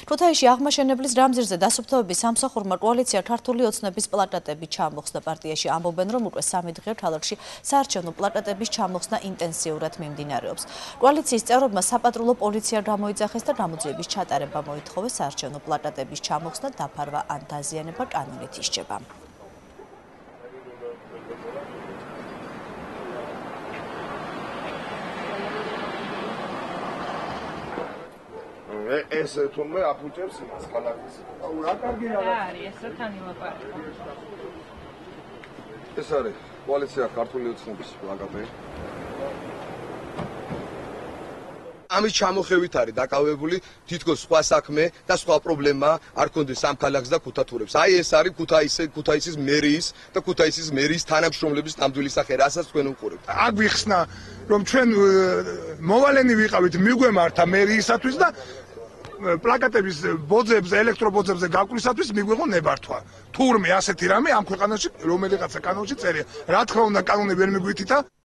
ქუთაისში აღმაშენებლის რამზირზე დასუფთავების სამსახურმა კოალიცია ქართული ოცნების პლაკატები ჩამოხსნა. პარტიაში ამბობენ, რომ უკვე 3 დღე ქალაქში საარჩევნო პლაკატების ჩამოხსნა ინტენსიურად მიმდინარეობს. კოალიციის წევრებმა საპატრულო პოლიცია გამოიძახეს და გამოძიების ჩატარება მოითხოვეს. საარჩევნო პლაკატების ჩამოხსნა, დაფარვა ან დაზიანება კანონით ისჯება. ეს თუნდაც აფუჭებს იმას ქალაქის. რა კარგი რა არის ეს რა თან ილაპარაკო. ეს არის კოალიცია ქართული ოცნების პლაკატი. ამის ჩამოხევით არის დაკავებული თითქოს სხვა საქმე და სხვა პრობლემა არ ქონდეს ამ ქალაქს და ქუთათურებს. აი ეს არის ქუთაისის მერიის და ქუთაისის მერიის თანამშრომლების ნამდვილი სახე, რასაც თქვენ უყურებთ. აქ ვიხსნა, რომ ჩვენ მოვალენი ვიყავით მიგვემართა მერიისათვის და პლაკატების ბოძებზე, ელექტრობოძებზე გაკვлисათვის მიგვიღო ნებართვა. თურმე ასეთი რამე ამ ქვეყანაში რომელიღაცა კანონში წერია. რა თქმა უნდა, კანონი ვერ მიგვითითა.